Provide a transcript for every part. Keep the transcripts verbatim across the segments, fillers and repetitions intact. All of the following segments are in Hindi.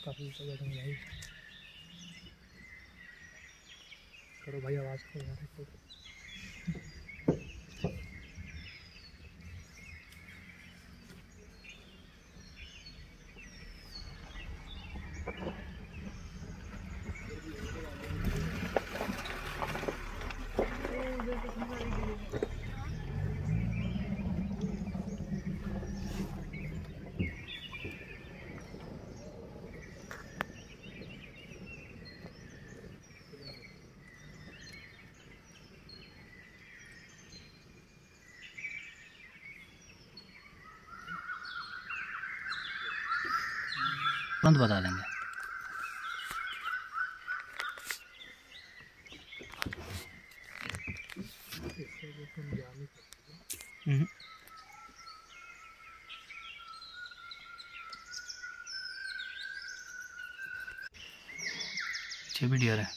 काफ़ी ऊपर बैठेंगे भाई। करो भाई आवाज़ को यार एक तो। तुरंत बता देंगे। छह भी डियर है।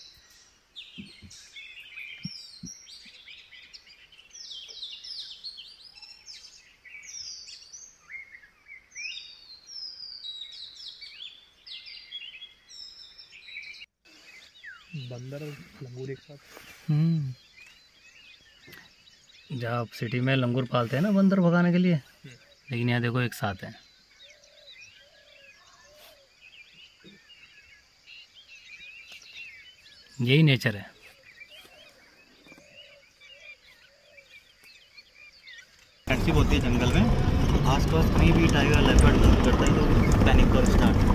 बंदर और लंगूर एक साथ। हम्म जहाँ सिटी में लंगूर पालते हैं ना बंदर भगाने के लिए, लेकिन यहाँ देखो एक साथ है। यही नेचर है। एक्टिव होती है जंगल में, आसपास कहीं भी टाइगर लेपर्ड करता है तो पैनिक कॉल स्टार्ट।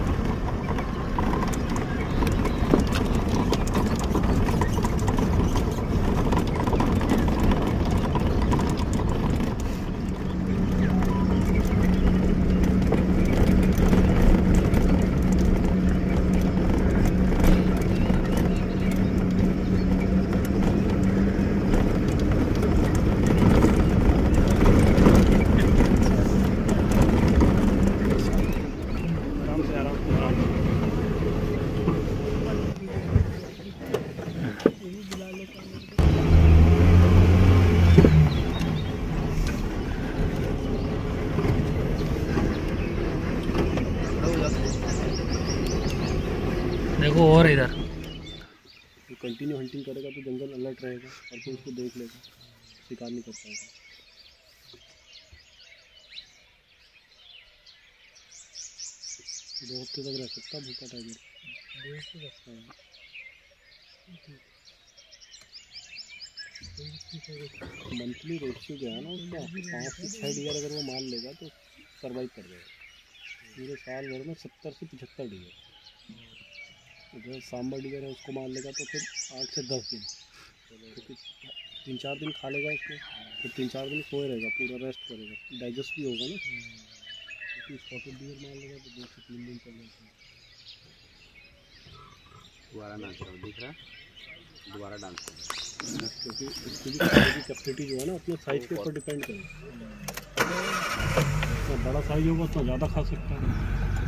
देखो और इधर तो कंटिन्यू हंटिंग करेगा तो जंगल अलर्ट रहेगा और फिर उसको देख लेगा, शिकार नहीं कर पाएगा। दो हफ्ते तक रह सकता भूखा टाइगर। दो हफ्ते तक मंथली रेशियो गया ना उसका, पाँच से छः डियर अगर वो मार लेगा तो सर्वाइव कर जाएगा। पूरे साल भर में सत्तर से पचहत्तर डियर। जो सांबर डिगर है उसको मार लेगा तो फिर आठ से दस दिन, क्योंकि तीन चार दिन खा लेगा उसको, फिर तीन चार दिन सोए रहेगा, पूरा रेस्ट करेगा, डाइजेस्ट भी होगा ना। क्योंकि स्पॉटेड डिगर मार लेगा तो दो से तीन दिन चल जाता है। दोबारा डांस करो, दिख रहा है? दोबारा डांस करो, क्योंकि उसकी भी खाने की कैपेसिटी जो है ना अपने साइज़ के ऊपर डिपेंड करेगा। तो बड़ा साइज होगा तो ज़्यादा खा सकता है।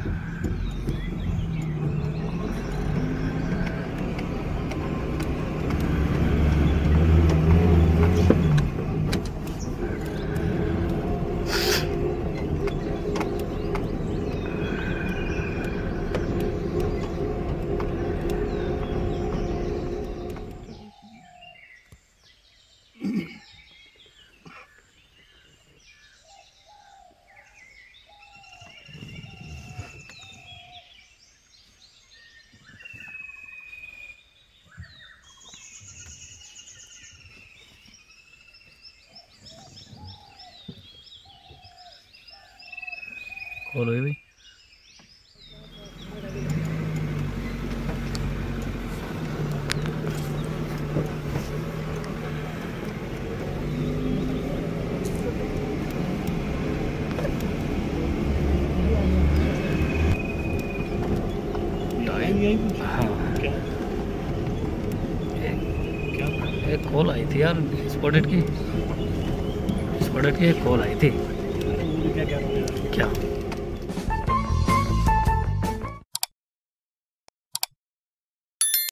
खोलो ये भी। हाँ एक कॉल आई थी यार स्पॉटेड की, स्पॉटेड की एक कॉल आई थी। क्या क्या क्या